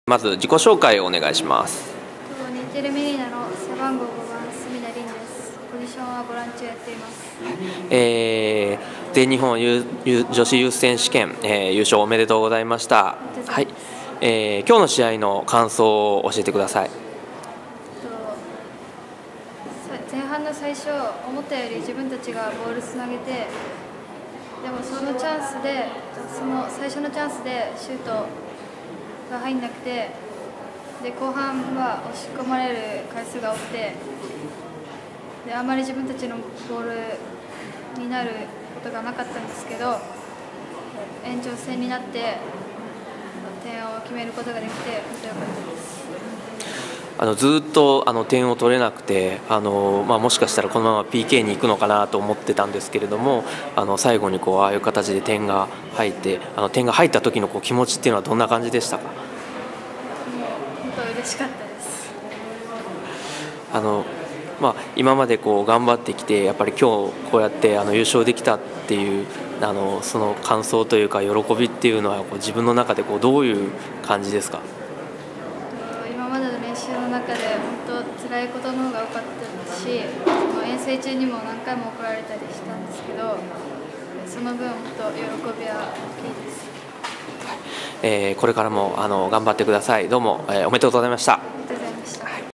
まず自己紹介をお願いします。 日テレメリーナの背番号5番隅田凛です。ポジションはボランチをやっています。 全日本女子ユース選手権、優勝おめでとうございました。はい、今日の試合の感想を教えてください。 前半の最初、思ったより自分たちがボールつなげて、でもそのチャンスで、その最初のチャンスでシュートが入んなくて、で後半は押し込まれる回数が多くて、であまり自分たちのボールになることがなかったんですけど、延長戦になって点を決めることができて本当に良かったです。 ずっと点を取れなくてもしかしたらこのまま PK に行くのかなと思ってたんですけれども、最後にああいう形で点が入って点が入った時の気持ちっていうのはどんな感じでしたか？ もう本当嬉しかったです。 今まで頑張ってきてやっぱり今日こうやって優勝できたっていうその感想というか喜びっていうのは自分の中でどういう感じですか？ 今までの練習の中で本当辛いことの方が多かったですし、遠征中にも何回も怒られたりしたんですけど、その分本当喜びは大きいです。 これからも頑張ってください。どうも、おめでとうございました。